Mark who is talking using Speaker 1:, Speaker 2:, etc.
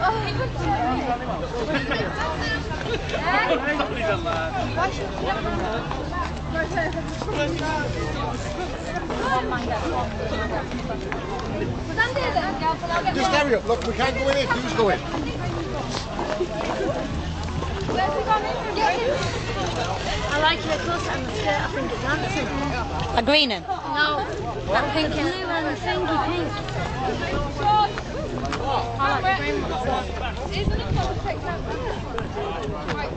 Speaker 1: Just hurry up, look, we can't go in here, who's going?
Speaker 2: I like your colour and the skirt, I think it's dancing.
Speaker 3: A green one?
Speaker 2: No, that pink blue and the thingy pink. I like the green one.